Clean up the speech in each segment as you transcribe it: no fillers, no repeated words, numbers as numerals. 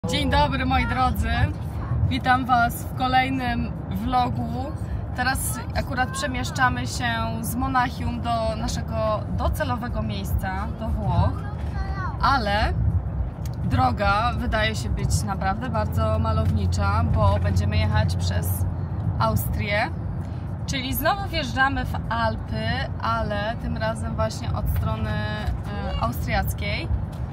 Dzień dobry moi drodzy, witam Was w kolejnym vlogu. Teraz akurat przemieszczamy się z Monachium do naszego docelowego miejsca, do Włoch, ale droga wydaje się być naprawdę bardzo malownicza, bo będziemy jechać przez Austrię, czyli znowu wjeżdżamy w Alpy, ale tym razem właśnie od strony austriackiej.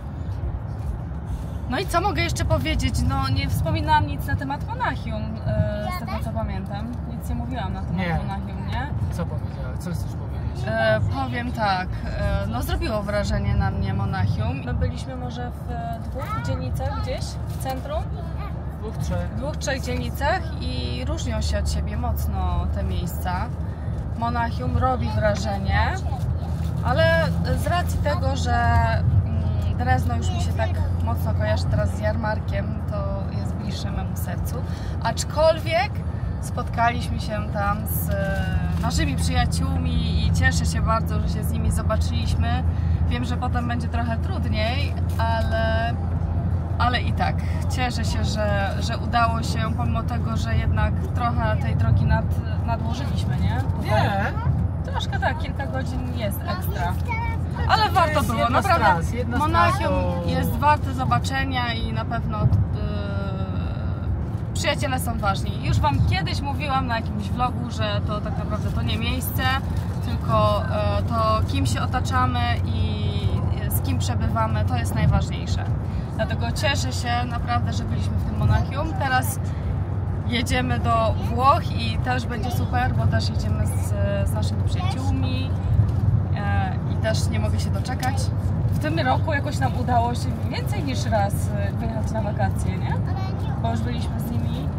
No i co mogę jeszcze powiedzieć? No nie wspominałam nic na temat Monachium, z tego co pamiętam. Nic nie mówiłam na temat Monachium, nie? Co powiedziałeś? Co chcesz powiedzieć? Powiem tak, no zrobiło wrażenie na mnie Monachium. My byliśmy może w dwóch dzielnicach gdzieś w centrum? Dwóch, trzech dzielnicach i różnią się od siebie mocno te miejsca. Monachium robi wrażenie, ale z racji tego, że Drezno już mi się tak mocno kojarzy teraz z jarmarkiem, to jest bliższe memu sercu. Aczkolwiek spotkaliśmy się tam z naszymi przyjaciółmi i cieszę się bardzo, że się z nimi zobaczyliśmy. Wiem, że potem będzie trochę trudniej, ale i tak cieszę się, że udało się, pomimo tego, że jednak trochę tej drogi nadłożyliśmy, nie? Nie! Troszkę tak, kilka godzin jest ekstra. Ale warto było, naprawdę. Monachium jest warte zobaczenia i na pewno przyjaciele są ważni. Już Wam kiedyś mówiłam na jakimś vlogu, że to tak naprawdę to nie miejsce, tylko to kim się otaczamy i z kim przebywamy, to jest najważniejsze. Dlatego cieszę się naprawdę, że byliśmy w tym Monachium. Teraz jedziemy do Włoch i też będzie super, bo też jedziemy z naszymi przyjaciółmi. I też nie mogę się doczekać. W tym roku jakoś nam udało się więcej niż raz wyjechać na wakacje, nie? Bo już byliśmy z nimi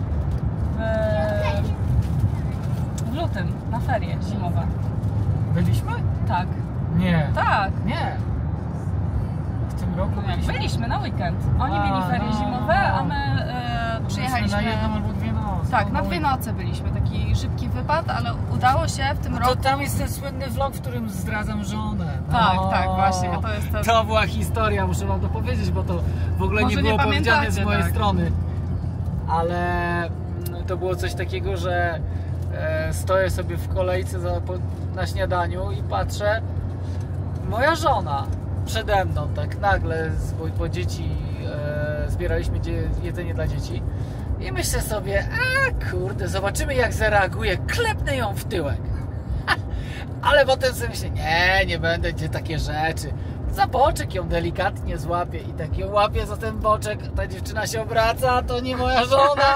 w lutym, na ferie zimowe. Byliśmy? Tak. Nie. Tak. Nie. W tym roku byliśmy na weekend. Oni mieli ferie zimowe, a my przyjechaliśmy na jedną albo dwie noce. Tak, na dwie noce byliśmy. Taki szybki wypad, ale udało się w tym roku. To tam jest ten słynny vlog, w którym zdradzam żonę. Tak, tak, właśnie. To jest ten... To była historia, muszę Wam to powiedzieć, bo to w ogóle nie było powiedziane z mojej strony. Ale to było coś takiego, że stoję sobie w kolejce na śniadaniu i patrzę, moja żona przede mną, tak nagle, bo dzieci, zbieraliśmy jedzenie dla dzieci i myślę sobie, a kurde, zobaczymy jak zareaguje, klepnę ją w tyłek. Ale potem sobie myślę, nie będę, gdzie takie rzeczy. Za boczek ją delikatnie złapię i tak ją łapię za ten boczek, ta dziewczyna się obraca, to nie moja żona.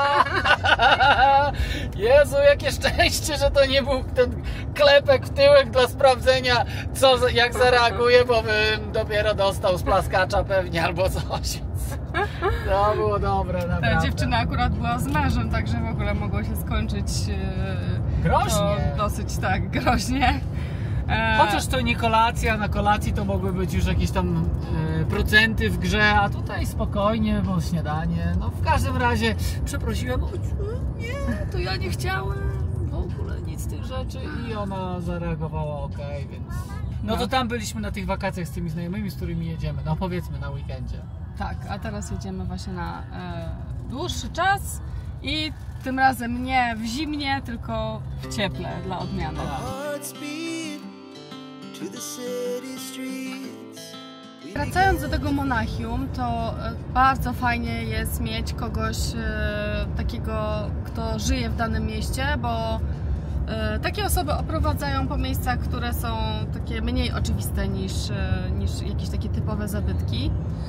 Jezu, jakie szczęście, że to nie był ten klepek w tyłek dla sprawdzenia, jak zareaguje, bo bym dopiero dostał z plaskacza pewnie albo coś. To było dobre, naprawdę. Ta dziewczyna akurat była z mężem, także w ogóle mogło się skończyć groźnie. Dosyć tak, groźnie. Chociaż to nie kolacja, na kolacji to mogły być już jakieś tam procenty w grze, a tutaj spokojnie, bo śniadanie. No w każdym razie przeprosiłem, nie, to ja nie chciałem w ogóle nic z tych rzeczy i ona zareagowała ok, więc... No to tam byliśmy na tych wakacjach z tymi znajomymi, z którymi jedziemy, no powiedzmy na weekendzie. Tak, a teraz jedziemy właśnie na dłuższy czas i tym razem nie w zimnie, tylko w cieple dla odmiany. Wracając do tego Monachium, to bardzo fajnie jest mieć kogoś takiego, kto żyje w danym mieście, bo takie osoby oprowadzają po miejscach, które są takie mniej oczywiste niż jakieś takie typowe zabytki.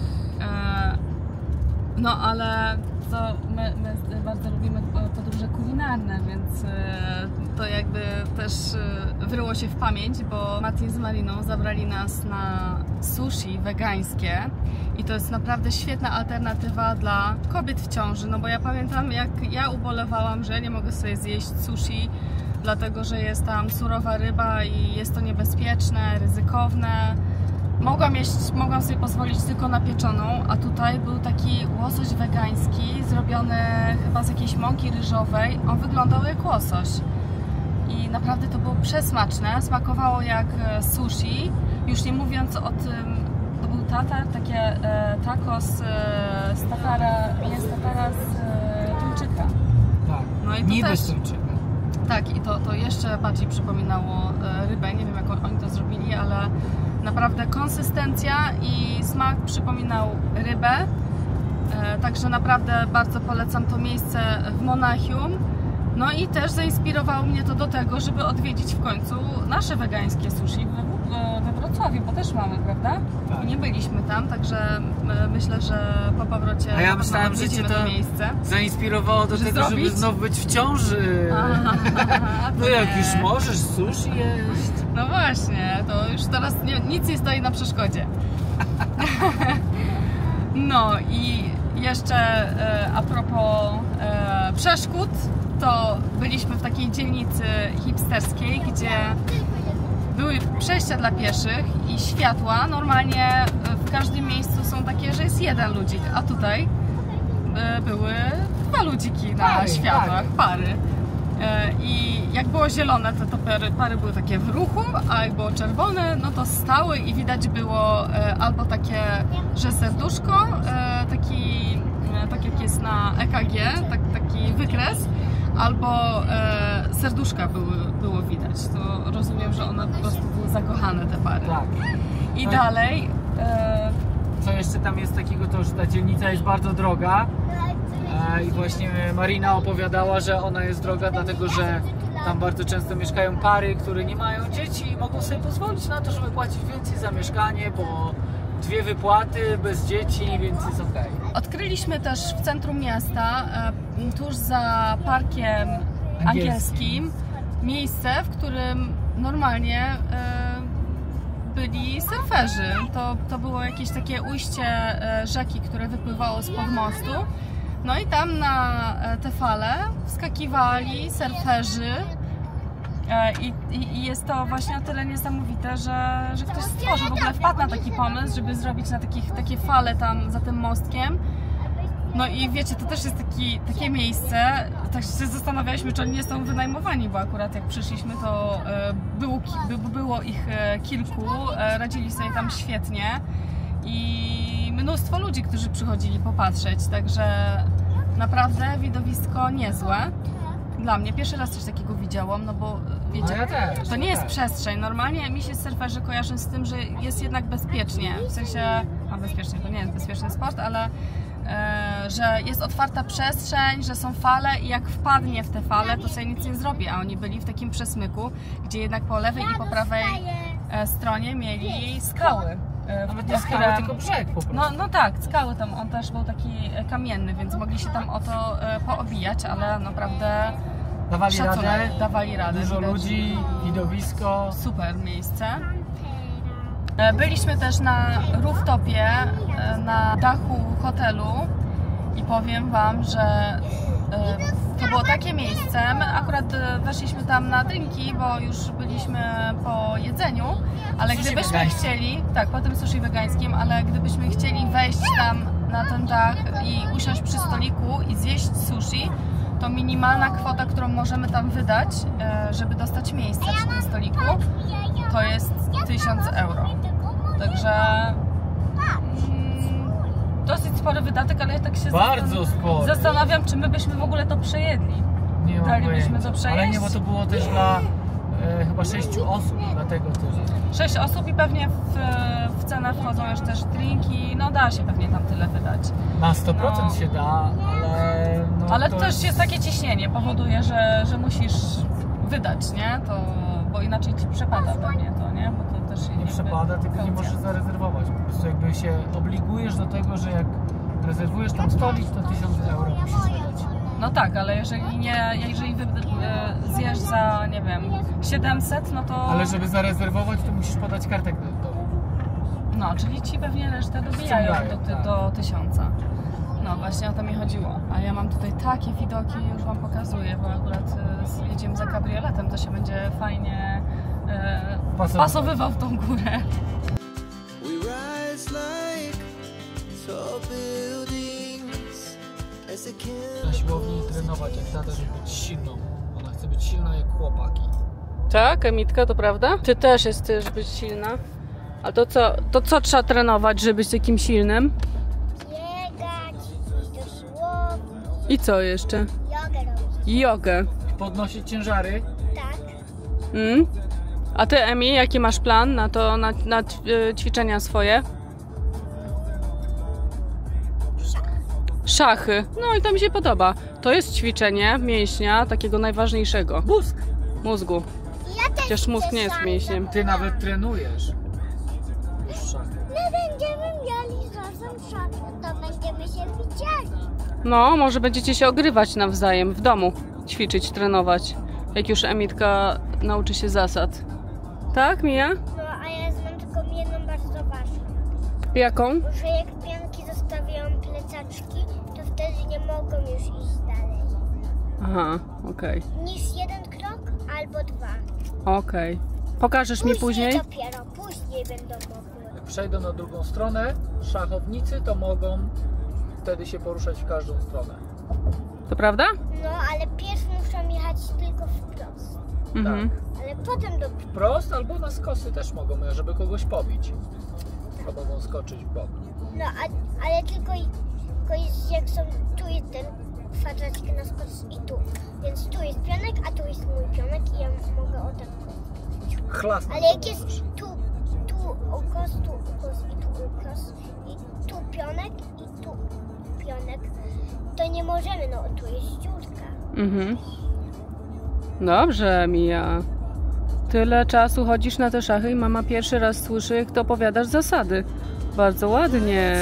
No ale my bardzo lubimy podróże kulinarne, więc to jakby też wryło się w pamięć, bo Martin z Mariną zabrali nas na sushi wegańskie i to jest naprawdę świetna alternatywa dla kobiet w ciąży, no bo ja pamiętam jak ja ubolewałam, że nie mogę sobie zjeść sushi, dlatego że jest tam surowa ryba i jest to niebezpieczne, ryzykowne. Mogłam sobie pozwolić tylko na pieczoną, a tutaj był taki łosoś wegański, zrobiony chyba z jakiejś mąki ryżowej. On wyglądał jak łosoś i naprawdę to było przesmaczne, smakowało jak sushi, już nie mówiąc o tym, to był tatar, takie tacos z tatara, jest tatara z tuńczyka. Tak, no i niby z tuńczyka. Tak, i to jeszcze bardziej przypominało rybę. Nie wiem, jak oni to zrobili, ale naprawdę konsystencja i smak przypominał rybę. Także naprawdę bardzo polecam to miejsce w Monachium. No i też zainspirowało mnie to do tego, żeby odwiedzić w końcu nasze wegańskie sushi we Wrocławiu, bo też mamy, prawda? Tak. I nie byliśmy tam, także myślę, że po powrocie a ja myślałem, że cię to miejsce. Zainspirowało do tego, żeby znów być w ciąży. No jak już możesz sushi jeść. No właśnie, to już teraz nic nie stoi na przeszkodzie. No i jeszcze a propos przeszkód, to byliśmy w takiej dzielnicy hipsterskiej, gdzie były przejścia dla pieszych i światła. Normalnie w każdym miejscu są takie, że jest jeden ludzik, a tutaj były 2 ludziki na światłach, pary. I jak było zielone, to pary były takie w ruchu, a jak było czerwone, no to stały i widać było albo takie, że serduszko, tak jak jest na EKG, taki wykres, albo serduszka było widać. To rozumiem, że one po prostu były zakochane, te pary. Tak. I dalej... Co jeszcze tam jest takiego, to że ta dzielnica jest bardzo droga. I właśnie Marina opowiadała, że ona jest droga, dlatego że tam bardzo często mieszkają pary, które nie mają dzieci i mogą sobie pozwolić na to, żeby płacić więcej za mieszkanie, bo 2 wypłaty bez dzieci, więc jest okej. Odkryliśmy też w centrum miasta, tuż za parkiem angielskim, miejsce, w którym normalnie byli surferzy. To było jakieś takie ujście rzeki, które wypływało spod mostu. No i tam na te fale wskakiwali surferzy i jest to właśnie o tyle niesamowite, że ktoś stworzył, w ogóle wpadł na taki pomysł, żeby zrobić na takie fale tam za tym mostkiem. No i wiecie, to też jest takie miejsce, tak się zastanawialiśmy, czy oni nie są wynajmowani, bo akurat jak przyszliśmy, to było ich kilku, radzili sobie tam świetnie i mnóstwo ludzi, którzy przychodzili popatrzeć, także naprawdę widowisko niezłe. Dla mnie pierwszy raz coś takiego widziałam, no bo wiecie, ja też, to nie jest przestrzeń. Normalnie mi się surferzy kojarzy z tym, że jest jednak bezpiecznie, w sensie, bezpiecznie, to nie jest bezpieczny sport, ale że jest otwarta przestrzeń, że są fale i jak wpadnie w te fale, to sobie nic nie zrobi, a oni byli w takim przesmyku, gdzie jednak po lewej i po prawej stronie mieli skały. Nawet nie skały, tylko brzeg po prostu. No tak, skały tam, on też był taki kamienny, więc mogli się tam o to poobijać, ale naprawdę dawali radę. Dużo ludzi, widowisko. Super miejsce. Byliśmy też na rooftopie, na dachu hotelu i powiem Wam, że to było takie miejsce. My akurat weszliśmy tam na drinki, bo już byliśmy po jedzeniu, ale gdybyśmy chcieli, tak, po tym sushi wegańskim, ale gdybyśmy chcieli wejść tam na ten dach i usiąść przy stoliku i zjeść sushi, to minimalna kwota, którą możemy tam wydać, żeby dostać miejsce przy tym stoliku, to jest 1000 euro. Także dosyć spory wydatek, ale ja tak się zastanawiam, czy my byśmy w ogóle to przejedli. Nie mam Dalibyśmy to przejeść? Ale nie, bo to było też dla chyba 6 osób, dlatego też. 6 osób i pewnie w cenę wchodzą już też drinki, no da się pewnie tam tyle wydać. Na 100% się da, ale... ale to też jest takie ciśnienie, powoduje, że musisz wydać, nie? Bo inaczej ci przepada pewnie to, nie? Bo to też nie przepada, tylko nie możesz zarezerwować. Po prostu jakby się obligujesz do tego, że jak rezerwujesz tam stolik, to 1000 euro musisz wydać. No tak, ale jeżeli zjesz za, nie wiem, 700, no to... Ale żeby zarezerwować, to musisz podać kartę kredytową. No, czyli ci pewnie resztę dobijają do 1000. No właśnie o to mi chodziło. A ja mam tutaj takie widoki, już Wam pokazuję, bo akurat jedziemy za kabrioletem, to się będzie fajnie pasowywał w tą górę. Na siłowni trenować jak tata, żeby być silną. Ona chce być silna jak chłopaki. Tak, Emitka, to prawda? Ty też chcesz być silna? A to co trzeba trenować, żeby być takim silnym? Biegać, iść do siłowni. I co jeszcze? Jogę robić. Jogę. Podnosić ciężary? Tak. A ty, Emi, jaki masz plan na to, na ćwiczenia swoje? Szachy. No i to mi się podoba. To jest ćwiczenie mięśnia, takiego najważniejszego. Mózgu. Ja też Chociaż mózg nie jest mięśniem. Ty nawet trenujesz. My będziemy mieli razem szachy, to będziemy się widzieli. No, może będziecie się ogrywać nawzajem w domu. Ćwiczyć, trenować. Jak już Emitka nauczy się zasad. Tak, Mija? No, a ja znam tylko jedną bardzo ważną. Jaką? Że jak pianki zostawiają plecaczki, to wtedy nie mogą już iść dalej. Aha, okej. Niż jeden krok albo dwa. Okej. Pokażesz mi później? Dopiero później będą mogły. Jak przejdą na drugą stronę, szachownicy to mogą wtedy się poruszać w każdą stronę. To prawda? No, ale pierw muszą jechać tylko wprost. Mhm. Tak. Ale potem do... Wprost albo na skosy też mogą, żeby kogoś pobić. To mogą skoczyć w bok. No, ale tylko jest, jak są... Tu jest ten kwadracik na skos i tu. Więc tu jest pionek, a tu jest mój pionek i ja mogę o tak... Chlasnąć. Ale jak jest tu ukos i tu ukos i tu pionek i tu pionek, to nie możemy, no tu jest dziurka. Mhm. Dobrze, Mija. Tyle czasu chodzisz na te szachy i mama pierwszy raz słyszy, jak to opowiadasz zasady. Bardzo ładnie.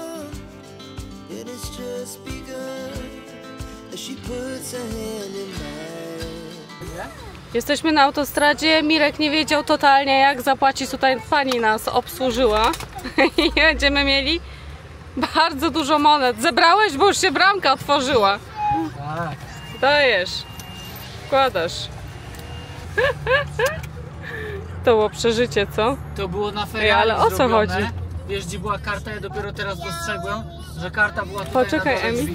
Jesteśmy na autostradzie. Mirek nie wiedział totalnie, jak zapłacić. Tutaj pani nas obsłużyła i będziemy mieli bardzo dużo monet. Zebrałeś, bo już się bramka otworzyła. Tak. Dajesz. Wkładasz. To było przeżycie, co? To było na Ferrari ale o co zrobione. chodzi? Wiesz, gdzie była karta? Ja dopiero teraz dostrzegłem, że karta była tutaj. Poczekaj, na dole Emi. drzwi.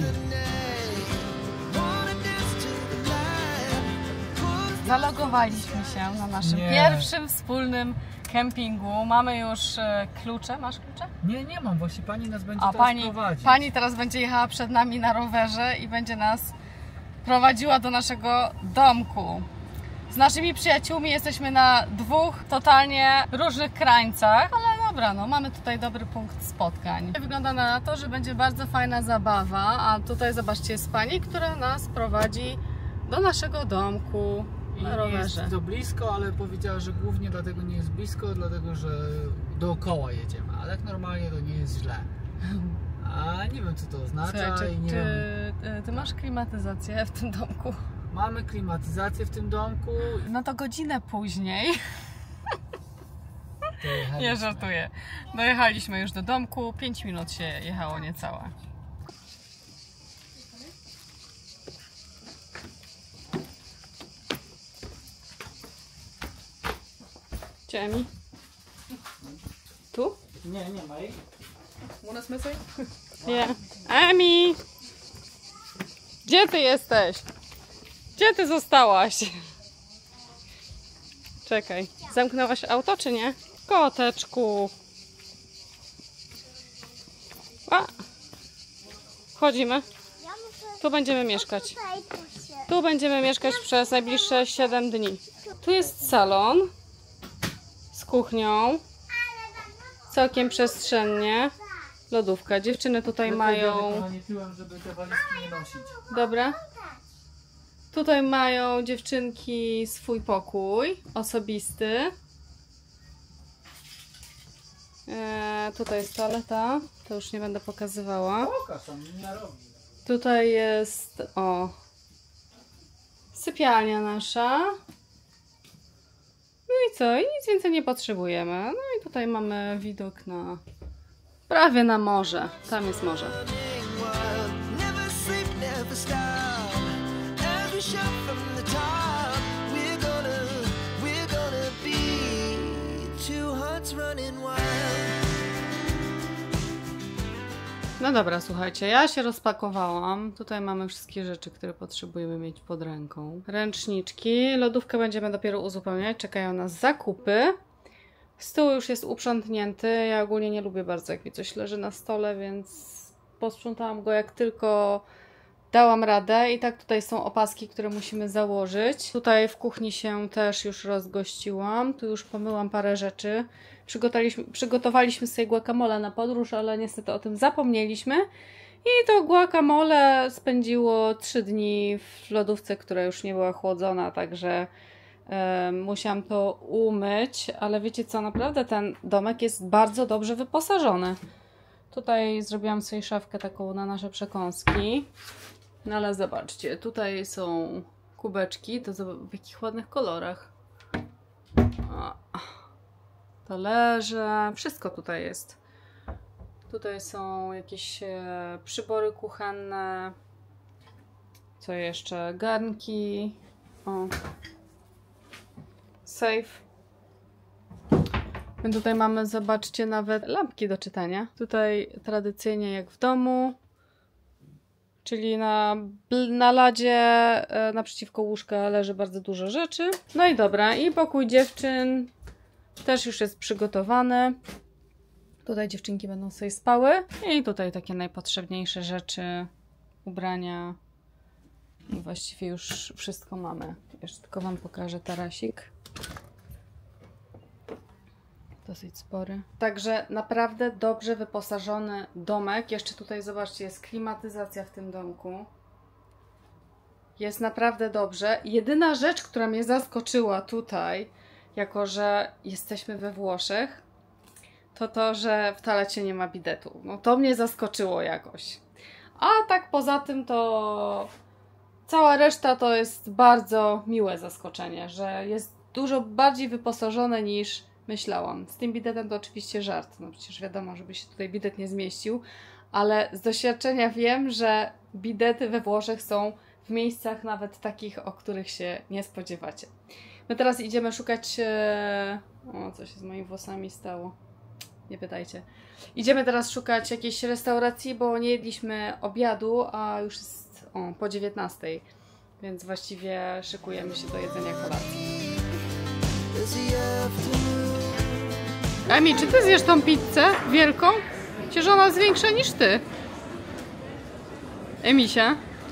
Zalogowaliśmy się na naszym pierwszym wspólnym kempingu. Mamy już klucze. Masz klucze? Nie mam. Właśnie pani nas będzie teraz prowadzić. Pani teraz będzie jechała przed nami na rowerze i będzie nas prowadziła do naszego domku. Z naszymi przyjaciółmi jesteśmy na dwóch totalnie różnych krańcach, ale dobra, no mamy tutaj dobry punkt spotkań. Wygląda na to, że będzie bardzo fajna zabawa, a tutaj zobaczcie, jest pani, która nas prowadzi do naszego domku na rowerze. Jest to blisko, ale powiedziała, że głównie dlatego nie jest blisko, dlatego że dookoła jedziemy, ale jak normalnie to nie jest źle. A nie wiem, co to oznacza. Słuchaj, nie czy ty masz klimatyzację w tym domku? Mamy klimatyzację w tym domku. No to godzinę później. Nie żartuję. Dojechaliśmy już do domku. 5 minut się jechało niecałe. Gdzie Emi? Tu? Nie ma jej. U missing? Nie. Emi! Gdzie ty jesteś? Gdzie ty zostałaś? Czekaj. Zamknęłaś auto, czy nie? Koteczku. A! Wchodzimy. Tu będziemy mieszkać. Tu będziemy mieszkać przez najbliższe 7 dni. Tu jest salon z kuchnią. Całkiem przestrzennie. Lodówka. Dziewczyny tutaj mają... Nie piłem, żeby te walizki nie nosić. Dobra. Tutaj mają dziewczynki swój pokój osobisty. Tutaj jest toaleta. To już nie będę pokazywała. Pokaż, tam nie robi. Tutaj jest sypialnia nasza. No i co? I nic więcej nie potrzebujemy. No i tutaj mamy widok na... prawie na morze. Tam jest morze. No dobra, słuchajcie, ja się rozpakowałam. Tutaj mamy wszystkie rzeczy, które potrzebujemy mieć pod ręką. Ręczniczki, lodówkę będziemy dopiero uzupełniać, czekają nas zakupy. Stół już jest uprzątnięty. Ja ogólnie nie lubię bardzo, jak mi coś leży na stole, więc posprzątałam go jak tylko dałam radę. I tak tutaj są opaski, które musimy założyć. Tutaj w kuchni się też już rozgościłam. Tu już pomyłam parę rzeczy. Przygotowaliśmy sobie guacamole na podróż, ale niestety o tym zapomnieliśmy. I to guacamole spędziło 3 dni w lodówce, która już nie była chłodzona, także musiałam to umyć. Ale wiecie co, naprawdę ten domek jest bardzo dobrze wyposażony. Tutaj zrobiłam sobie szafkę taką na nasze przekąski. No ale zobaczcie, tutaj są kubeczki, to w jakich ładnych kolorach. Talerze, wszystko tutaj jest. Tutaj są jakieś przybory kuchenne. Co jeszcze? Garnki. O. Safe. My tutaj mamy, zobaczcie, nawet lampki do czytania. Tutaj tradycyjnie jak w domu. Czyli na ladzie naprzeciwko łóżka leży bardzo dużo rzeczy. No i dobra, i pokój dziewczyn też już jest przygotowany. Tutaj dziewczynki będą sobie spały. I tutaj takie najpotrzebniejsze rzeczy, ubrania. I właściwie już wszystko mamy. Jeszcze tylko wam pokażę tarasik. Dosyć spory. Także naprawdę dobrze wyposażony domek. Jeszcze tutaj zobaczcie, jest klimatyzacja w tym domku. Jest naprawdę dobrze. Jedyna rzecz, która mnie zaskoczyła tutaj, jako że jesteśmy we Włoszech, to to, że w toalecie nie ma bidetu. No to mnie zaskoczyło jakoś. A tak poza tym to cała reszta to jest bardzo miłe zaskoczenie, że jest dużo bardziej wyposażone niż myślałam. Z tym bidetem to oczywiście żart. No przecież wiadomo, żeby się tutaj bidet nie zmieścił, ale z doświadczenia wiem, że bidety we Włoszech są w miejscach nawet takich, o których się nie spodziewacie. My teraz idziemy szukać... O, co się z moimi włosami stało? Nie pytajcie. Idziemy teraz szukać jakiejś restauracji, bo nie jedliśmy obiadu, a już jest po 19, więc właściwie szykujemy się do jedzenia kolacji. Emi, czy ty zjesz tą pizzę wielką? Przecież ona jest większa niż ty. Emisia?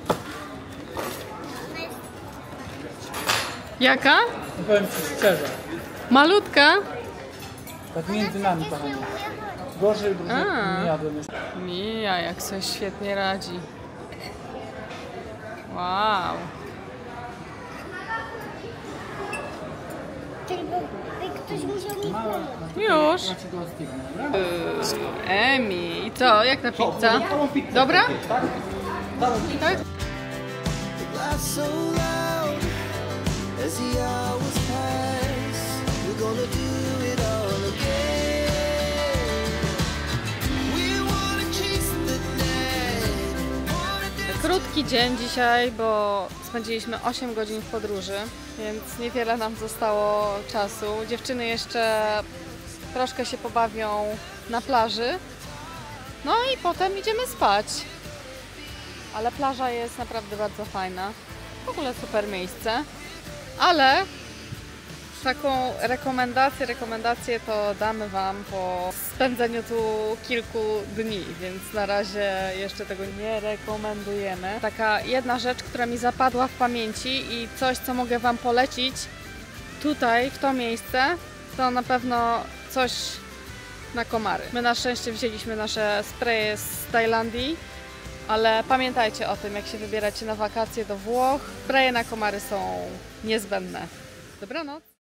Jaka? No powiem ci szczerze. Malutka? Tak między nami, kochani. Gorzej nie jadłem. Mija, jak sobie świetnie radzi. Wow. Ktoś musiał mi pomóc. Już. Emi, i co? Jak ta pizza? Dobra? Tak? Krótki dzień dzisiaj, bo spędziliśmy 8 godzin w podróży, więc niewiele nam zostało czasu. Dziewczyny jeszcze troszkę się pobawią na plaży. No i potem idziemy spać. Ale plaża jest naprawdę bardzo fajna. W ogóle super miejsce. Ale taką rekomendację to damy wam po spędzeniu tu kilku dni, więc na razie jeszcze tego nie rekomendujemy. Taka jedna rzecz, która mi zapadła w pamięci i coś, co mogę wam polecić tutaj, w to miejsce, to na pewno coś na komary. My na szczęście wzięliśmy nasze spreje z Tajlandii, ale pamiętajcie o tym, jak się wybieracie na wakacje do Włoch. Spreje na komary są niezbędne. Dobranoc!